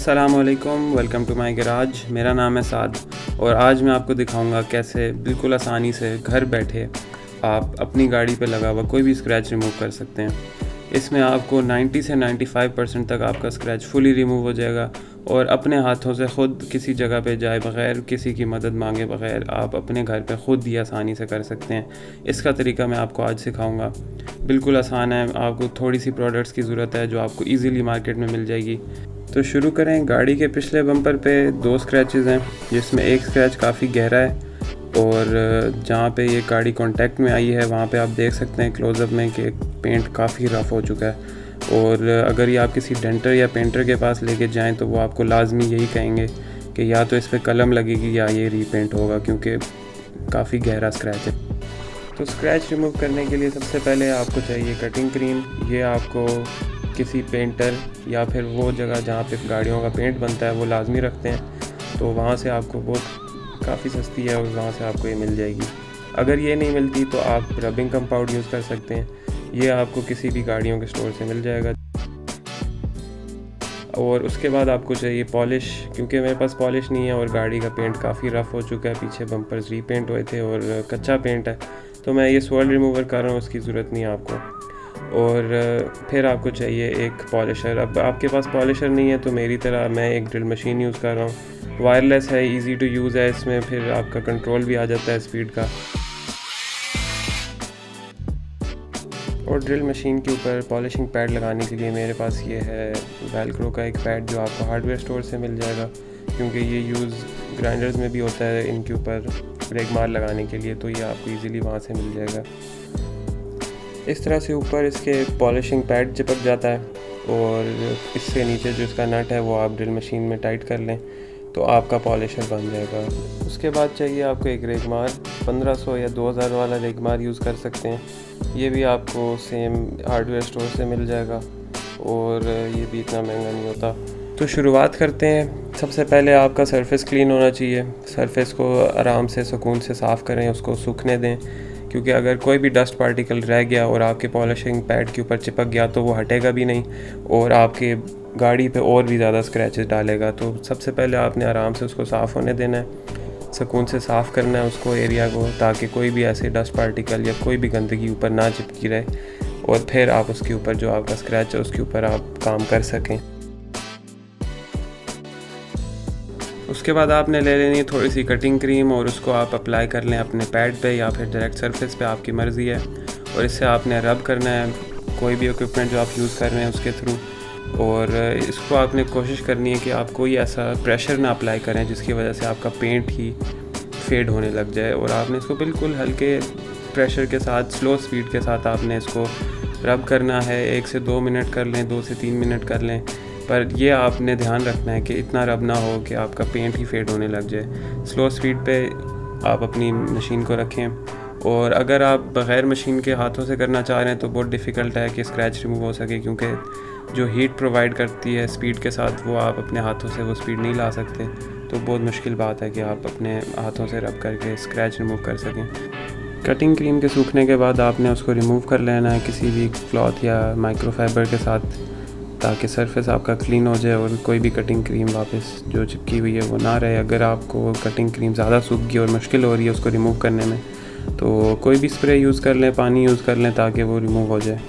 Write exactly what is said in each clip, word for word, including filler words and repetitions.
अस्सलामुअलैकुम, welcome to my garage. मेरा नाम है साद और आज मैं आपको दिखाऊंगा कैसे बिल्कुल आसानी से घर बैठे आप अपनी गाड़ी पे लगा हुआ कोई भी स्क्रैच रिमूव कर सकते हैं। इसमें आपको नब्बे से पचानवे परसेंट तक आपका स्क्रैच फुली रिमूव हो जाएगा और अपने हाथों से ख़ुद किसी जगह पे जाए बग़ैर किसी की मदद मांगे बग़ैर आप अपने घर पे ख़ुद ही आसानी से कर सकते हैं। इसका तरीका मैं आपको आज सिखाऊंगा। बिल्कुल आसान है, आपको थोड़ी सी प्रोडक्ट्स की ज़रूरत है जो आपको ईज़िली मार्केट में मिल जाएगी। तो शुरू करें। गाड़ी के पिछले बम्पर पे दो स्क्रैचेस हैं, जिसमें एक स्क्रैच काफ़ी गहरा है और जहाँ पे ये गाड़ी कांटेक्ट में आई है वहाँ पे आप देख सकते हैं क्लोज़अप में कि पेंट काफ़ी रफ़ हो चुका है। और अगर ये आप किसी डेंटर या पेंटर के पास लेके जाएं तो वो आपको लाजमी यही कहेंगे कि या तो इस पर कलम लगेगी या ये रीपेंट होगा, क्योंकि काफ़ी गहरा स्क्रैच है। तो स्क्रैच रिमूव करने के लिए सबसे पहले आपको चाहिए कटिंग क्रीम। ये आपको किसी पेंटर या फिर वो जगह जहाँ पे गाड़ियों का पेंट बनता है वो लाजमी रखते हैं, तो वहाँ से आपको बहुत काफ़ी सस्ती है और वहाँ से आपको ये मिल जाएगी। अगर ये नहीं मिलती तो आप रबिंग कंपाउंड यूज़ कर सकते हैं, ये आपको किसी भी गाड़ियों के स्टोर से मिल जाएगा। और उसके बाद आपको चाहिए पॉलिश, क्योंकि मेरे पास पॉलिश नहीं है और गाड़ी का पेंट काफ़ी रफ़ हो चुका है, पीछे बम्पर्स रीपेंट हुए थे और कच्चा पेंट है, तो मैं ये सोल रिमूवर कर रहा हूँ, उसकी ज़रूरत नहीं है आपको। और फिर आपको चाहिए एक पॉलिशर। अब आपके पास पॉलिशर नहीं है तो मेरी तरह मैं एक ड्रिल मशीन यूज़ कर रहा हूँ। वायरलेस है, इजी टू यूज़ है, इसमें फिर आपका कंट्रोल भी आ जाता है स्पीड का। और ड्रिल मशीन के ऊपर पॉलिशिंग पैड लगाने के लिए मेरे पास ये है वेल्क्रो का एक पैड जो आपको हार्डवेयर स्टोर से मिल जाएगा, क्योंकि ये यूज़ ग्राइंडर्स में भी होता है इनके ऊपर रेगमार लगाने के लिए, तो ये आपको इजीली वहाँ से मिल जाएगा। इस तरह से ऊपर इसके पॉलिशिंग पैड चिपक जाता है और इससे नीचे जो इसका नट है वो आप ड्रिल मशीन में टाइट कर लें तो आपका पॉलिशर बन जाएगा। उसके बाद चाहिए आपको एक रेगमार, पंद्रह सौ या दो हज़ार वाला रेगमार यूज़ कर सकते हैं, ये भी आपको सेम हार्डवेयर स्टोर से मिल जाएगा और ये भी इतना महंगा नहीं होता। तो शुरुआत करते हैं। सबसे पहले आपका सरफेस क्लीन होना चाहिए। सरफेस को आराम से सुकून से साफ़ करें, उसको सूखने दें, क्योंकि अगर कोई भी डस्ट पार्टिकल रह गया और आपके पॉलिशिंग पैड के ऊपर चिपक गया तो वो हटेगा भी नहीं और आपके गाड़ी पे और भी ज़्यादा स्क्रैचेस डालेगा। तो सबसे पहले आपने आराम से उसको साफ़ होने देना है, सुकून से साफ़ करना है उसको एरिया को, ताकि कोई भी ऐसे डस्ट पार्टिकल या कोई भी गंदगी ऊपर ना चिपकी रहे और फिर आप उसके ऊपर जो आपका स्क्रैच है उसके ऊपर आप काम कर सकें। उसके बाद आपने ले लेनी है थोड़ी सी कटिंग क्रीम और उसको आप अप्लाई कर लें अपने पैड पे या फिर डायरेक्ट सरफेस पे, आपकी मर्ज़ी है। और इससे आपने रब करना है कोई भी इक्विपमेंट जो आप यूज़ कर रहे हैं उसके थ्रू, और इसको आपने कोशिश करनी है कि आप कोई ऐसा प्रेशर ना अप्लाई करें जिसकी वजह से आपका पेंट ही फेड होने लग जाए। और आपने इसको बिल्कुल हल्के प्रेशर के साथ, स्लो स्पीड के साथ आपने इसको रब करना है। एक से दो मिनट कर लें, दो से तीन मिनट कर लें, पर ये आपने ध्यान रखना है कि इतना रब ना हो कि आपका पेंट ही फेड होने लग जाए। स्लो स्पीड पे आप अपनी मशीन को रखें। और अगर आप बग़ैर मशीन के हाथों से करना चाह रहे हैं तो बहुत डिफ़िकल्ट है कि स्क्रैच रिमूव हो सके, क्योंकि जो हीट प्रोवाइड करती है स्पीड के साथ वो आप अपने हाथों से वो स्पीड नहीं ला सकते, तो बहुत मुश्किल बात है कि आप अपने हाथों से रब करके स्क्रैच रिमूव कर सकें। कटिंग क्रीम के सूखने के बाद आपने उसको रिमूव कर लेना है किसी भी क्लॉथ या माइक्रोफाइबर के साथ, ताकि सरफेस आपका क्लीन हो जाए और कोई भी कटिंग क्रीम वापस जो चिपकी हुई है वो ना रहे। अगर आपको कटिंग क्रीम ज़्यादा सूख गई और मुश्किल हो रही है उसको रिमूव करने में तो कोई भी स्प्रे यूज़ कर लें, पानी यूज़ कर लें ताकि वो रिमूव हो जाए।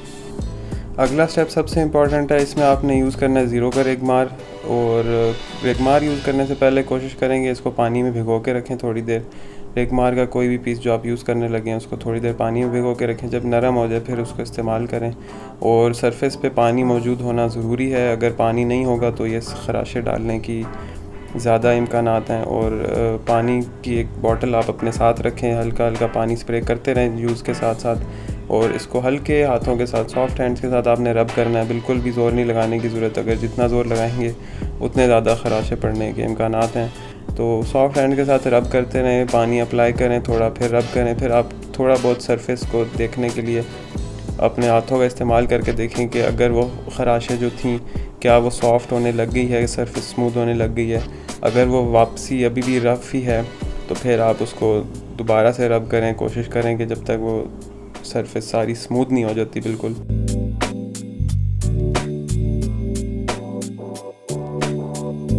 अगला स्टेप सबसे इम्पॉर्टेंट है, इसमें आपने यूज़ करना है ज़ीरो का रेगमार। और रेगमार यूज़ करने से पहले कोशिश करेंगे इसको पानी में भिगो के रखें थोड़ी देर। रेगमार का कोई भी पीस जो आप यूज़ करने लगे हैं उसको थोड़ी देर पानी में भिगो के रखें, जब नरम हो जाए फिर उसको इस्तेमाल करें। और सरफेस पे पानी मौजूद होना ज़रूरी है, अगर पानी नहीं होगा तो ये खराशे डालने की ज़्यादा इम्कानात हैं। और पानी की एक बोतल आप अपने साथ रखें, हल्का हल्का पानी स्प्रे करते रहें यूज़ के साथ साथ, और इसको हल्के हाथों के साथ, सॉफ्ट हैंड्स के साथ आपने रब करना है। बिल्कुल भी ज़ोर नहीं लगाने की ज़रूरत, अगर जितना ज़ोर लगाएंगे उतने ज़्यादा खराशे पड़ने के इम्कानात हैं। तो सॉफ्ट हैंड के साथ रब करते रहें, पानी अप्लाई करें थोड़ा, फिर रब करें, फिर आप थोड़ा बहुत सरफेस को देखने के लिए अपने हाथों का इस्तेमाल करके देखें कि अगर वो खराशें जो थीं क्या वो सॉफ़्ट होने लग गई है, सरफेस स्मूथ होने लग गई है। अगर वो वापसी अभी भी रफ़ ही है तो फिर आप उसको दोबारा से रब करें, कोशिश करें कि जब तक वो सरफेस सारी स्मूथ नहीं हो जाती बिल्कुल।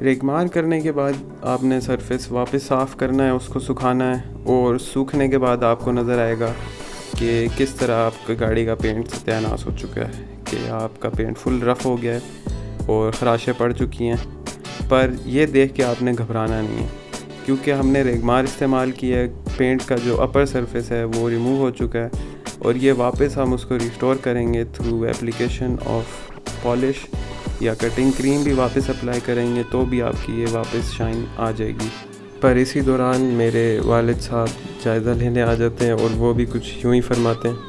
रेगमार करने के बाद आपने सरफेस वापस साफ़ करना है, उसको सुखाना है, और सूखने के बाद आपको नज़र आएगा कि किस तरह आपकी गाड़ी का पेंट सत्यानाश हो चुका है, कि आपका पेंट फुल रफ़ हो गया है और ख़राशें पड़ चुकी हैं। पर यह देख के आपने घबराना नहीं है, क्योंकि हमने रेगमार इस्तेमाल किया है। पेंट का जो अपर सरफेस है वो रिमूव हो चुका है, और ये वापस हम उसको रिस्टोर करेंगे थ्रू एप्लीकेशन ऑफ पॉलिश या कटिंग क्रीम भी वापस अप्लाई करेंगे, तो भी आपकी ये वापस शाइन आ जाएगी। पर इसी दौरान मेरे वालिद साहब जायज़ा लेने आ जाते हैं और वो भी कुछ यूँ ही फरमाते हैं।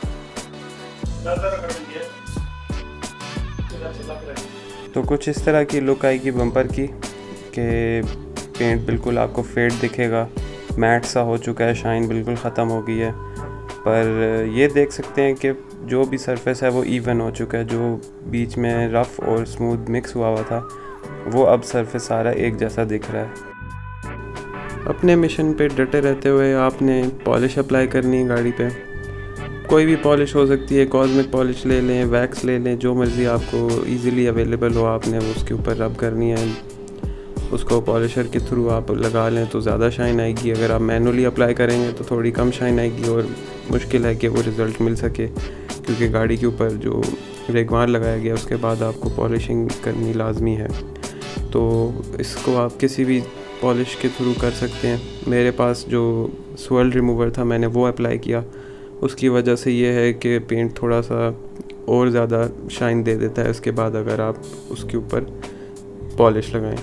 तो कुछ इस तरह की लुक आएगी बम्पर की कि पेंट बिल्कुल आपको फेड दिखेगा, मैट सा हो चुका है, शाइन बिल्कुल ख़त्म हो गई है। पर ये देख सकते हैं कि जो भी सरफेस है वो इवन हो चुका है। जो बीच में रफ़ और स्मूथ मिक्स हुआ हुआ था वो अब सरफेस सारा एक जैसा दिख रहा है। अपने मिशन पे डटे रहते हुए आपने पॉलिश अप्लाई करनी है गाड़ी पे। कोई भी पॉलिश हो सकती है, कॉस्मिक पॉलिश ले लें, वैक्स ले लें, जो मर्ज़ी आपको इजीली अवेलेबल हो, आपने उसके ऊपर रब करनी है। उसको पॉलिशर के थ्रू आप लगा लें तो ज़्यादा शाइन आएगी। अगर आप मैनुअली अप्लाई करेंगे तो थोड़ी कम शाइन आएगी, और मुश्किल है कि वो रिज़ल्ट मिल सके, क्योंकि गाड़ी के ऊपर जो रेगमार लगाया गया उसके बाद आपको पॉलिशिंग करनी लाजमी है। तो इसको आप किसी भी पॉलिश के थ्रू कर सकते हैं। मेरे पास जो स्वर्ल रिमूवर था मैंने वो अप्लाई किया, उसकी वजह से ये है कि पेंट थोड़ा सा और ज़्यादा शाइन दे देता है उसके बाद अगर आप उसके ऊपर पॉलिश लगाएं।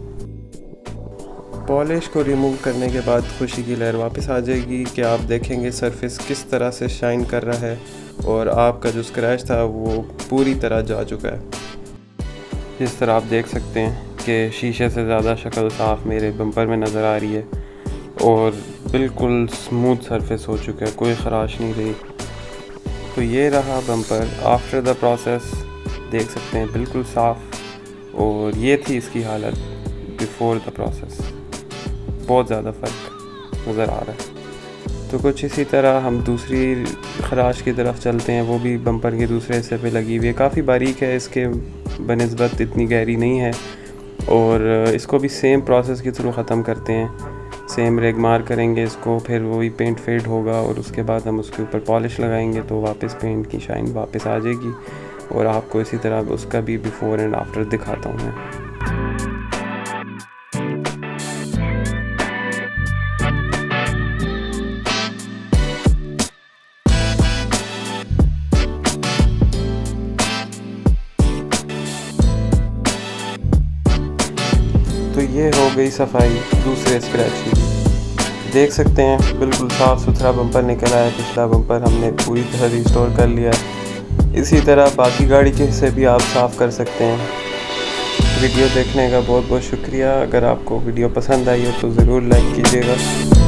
पॉलिश को रिमूव करने के बाद खुशी की लहर वापस आ जाएगी कि आप देखेंगे सरफेस किस तरह से शाइन कर रहा है, और आपका जो स्क्रैच था वो पूरी तरह जा चुका है। जिस तरह आप देख सकते हैं कि शीशे से ज़्यादा शक्ल साफ़ मेरे बम्पर में नज़र आ रही है, और बिल्कुल स्मूथ सरफेस हो चुका है, कोई ख़राश नहीं रही। तो ये रहा बम्पर आफ्टर द प्रोसेस, देख सकते हैं बिल्कुल साफ़, और ये थी इसकी हालत बिफोर द प्रोसेस। बहुत ज़्यादा फ़र्क नज़र आ रहा है। तो कुछ इसी तरह हम दूसरी खराश की तरफ चलते हैं, वो भी बम्पर के दूसरे हिस्से पे लगी हुई है। काफ़ी बारीक है, इसके बनिस्बत इतनी गहरी नहीं है, और इसको भी सेम प्रोसेस के थ्रू ख़त्म करते हैं। सेम रेगमार करेंगे इसको, फिर वही पेंट फेड होगा, और उसके बाद हम उसके ऊपर पॉलिश लगाएंगे तो वापस पेंट की शाइन वापस आ जाएगी। और आपको इसी तरह उसका भी बिफ़ोर एंड आफ्टर दिखाता हूँ मैं। तो ये हो गई सफाई दूसरे स्क्रैच की। देख सकते हैं बिल्कुल साफ़ सुथरा बम्पर निकला है। पिछला बम्पर हमने पूरी तरह रिस्टोर कर लिया है। इसी तरह बाकी गाड़ी के हिस्से भी आप साफ़ कर सकते हैं। वीडियो देखने का बहुत बहुत शुक्रिया। अगर आपको वीडियो पसंद आई हो तो ज़रूर लाइक कीजिएगा।